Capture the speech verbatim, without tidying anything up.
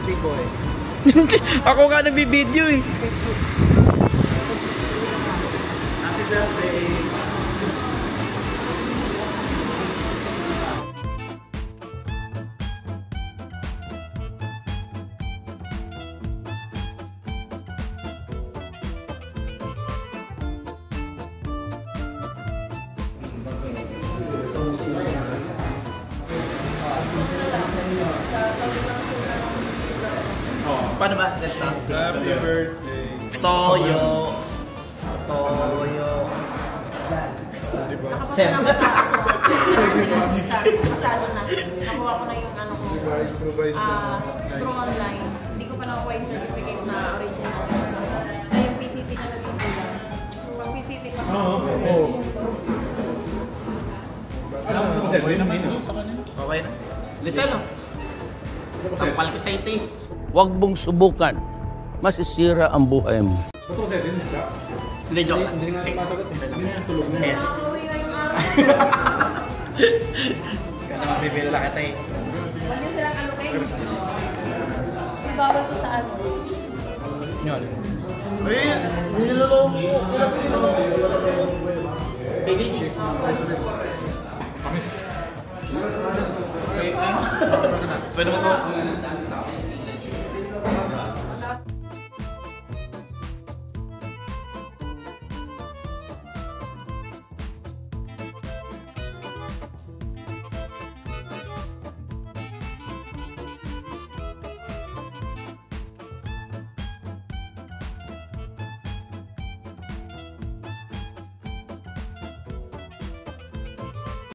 birthday boy. Ako nga nagbibideo eh. Happy birthday. Paano ba? Let's start. Happy birthday. Toyo. Toyo. Nakapasa na kasalo natin. Nakuha ko na yung ano ko. Ah, through online. Hindi ko pa nakuha yung certificate na original. Ay, yung P C T na naging ko lang. Pag P C T pa. Oo. Alam mo ko sa'yo, naman ito sa kanya. Okay na. Lisel, no? Sampal ko sa iti. Huwag mong subukan. Masisira ang buhay mo. Ba't ko sa'yo din? Hindi, joke lang. Hindi nga sumasagot. Hindi nga tulog na. Ayan. Nakakauwi ngayong araw. Kaya naman bibili lang kita eh. Huwag niyo silang allocate. Ibawal ko sa ano. Yan. Ayun! Niloloko mo! Niloloko mo! P D G. Kamis. Pwede mo ito.